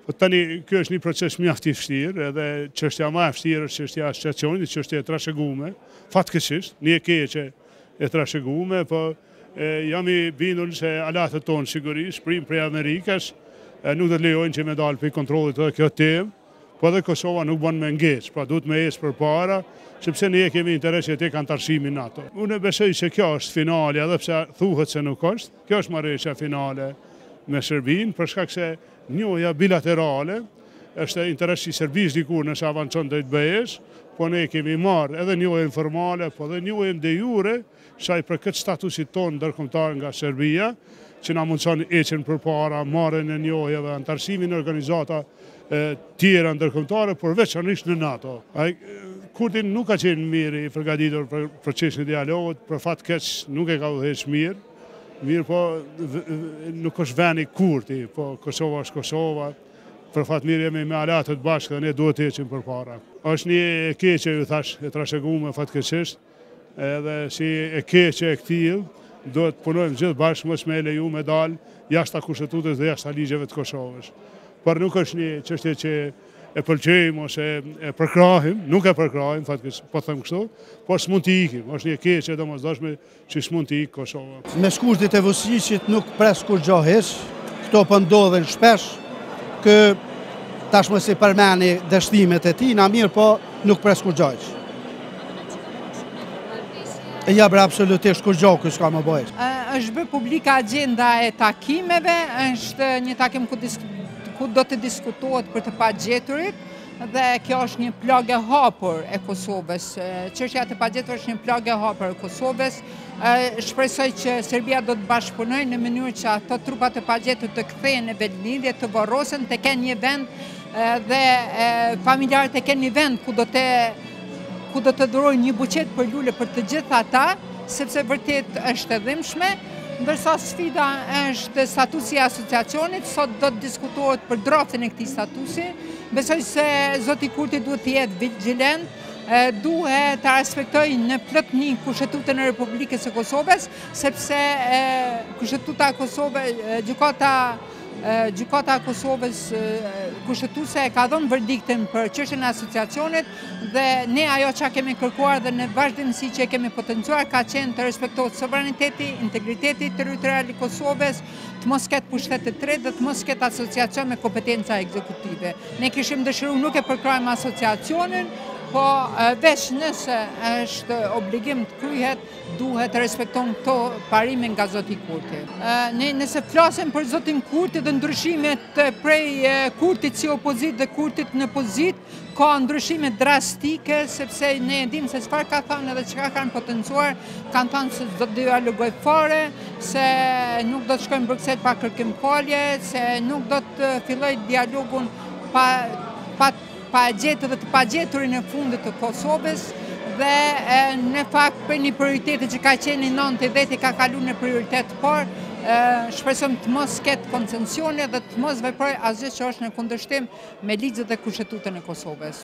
Po tani ky është një proces mjaft i vështirë, edhe çështja më e vështirë është çështja e asociacionit, çështja e trashëguar, fatkeqësisht, një e keqe e trashëguar, po jam i bindur se alatët tonë sigurisht, prim prej Amerikës, nuk do të lejojnë që me dalë për kontrollit edhe kjo temë, po edhe Kosova nuk bën me ngecë, pra duhet me ecë përpara, sepse ne kemi interes që tek antarësimi në NATO. Unë besoj se kjo është finale, edhe pse thuhet se nuk është, kjo është marrëveshja finale me Serbinë, për shkak se njohja bilaterale është interes i Serbisë dikur nëse avancon drejt BE-s, po ne kemi marrë edhe njohje informale, po edhe njohje de jure, saj për këtë statusit tonë ndërkombëtar nga Serbia, që na mundson ecën përpara, marrjen e njohjeve, antarësimin në organizata tjera ndërkombëtare, por veçanërisht në NATO. Kurti nuk ka qenë mirë i përgatitur për procesin e dialogut, për fat keq nuk e ka udhëheqë mirë, po nuk është vendi Kurti, po Kosova është Kosova, për fat mirë jemi me alatët bashkë dhe ne duhet të ecim përpara. Është një e keqe, ju thash, e trashëguar fatkeqësisht, edhe si e keqe e këtij, duhet punojmë gjithë bashkë mos me leju me dalë jashtë kushtetutës dhe jashtë ligjeve të Kosovës. Por nuk është një çështje që e pëlqejmë ose e përkrahim, nuk e përkrahim, fatkeqësisht po them kështu, por s'mund të ikim, është një keqe domosdoshme që s'mund të ikë Kosova. Me shkurtit e Vučićit nuk pres kur gjë hiç, këto po ndodhen shpesh, kë tashmë si përmeni dështimet e tij, na mirë po nuk pres kur gjë hiç. Ja, bre, absolutisht, kur gjoku s'ka më bëjt. Është bërë publika agenda e takimeve, është një takim ku do të diskutohet për të pagjeturit, dhe kjo është një plagë e hapur e Kosovës. Çështja e pagjeturit është një plagë e hapur e Kosovës. Shpresoj që Serbia do të bashkëpunojë në mënyrë që ato trupat e pagjetur të kthehen në vendlindje, të varrosen, të kenë një vend dhe familjarët të kenë një vend ku do të dhurojnë një buqet për lule për të gjithë ata, sepse vërtet është e dhimbshme, ndërsa sfida është statusi i asociacionit. Sot do të diskutohet për draftin e këtij statusi. Besoj se zoti Kurti duhet të jetë vigjilent, duhet të respektojë në plotëni Kushtetutën e Republikës së Kosovës, sepse Kushtetuta e Kosovës, Gjykata e Kosovës kushtetuese ka dhënë verdiktin për çështjen e asociacionit dhe ne ajo që kemi kërkuar dhe në vazhdimsi që kemi potencuar ka qenë të respektohet sovraniteti, integriteti territorial i Kosovës, të mos ketë pushtet të tretë dhe të mos ketë asociacion me kompetenca ekzekutive. Ne kishim dëshiruar nuk e përkrajmë asociacionin, po veç nëse është obligim të kryhet, duhet të respektojmë këto parime nga zoti Kurti. Ne nëse flasim për zotin Kurti dhe ndryshimet prej Kurtit si opozit dhe Kurtit në pozit, ka ndryshime drastike, sepse ne e dim se çfarë ka thënë edhe çka kanë potencuar, kanë thënë se do të dialogoj fare, se nuk do të shkojnë në Bruxelles pa kërkim falje, se nuk do të filloj dialogun pa gjetë dhe të pagjeturin e fundit të Kosovës, dhe në fakt për një prioriteti që ka qenë në 90 ka kalu në prioritet por, shpresojmë të mos ketë koncensione dhe të mos veproj asgjë që është në kundërshtim me ligjet dhe Kushtetutën e Kosovës.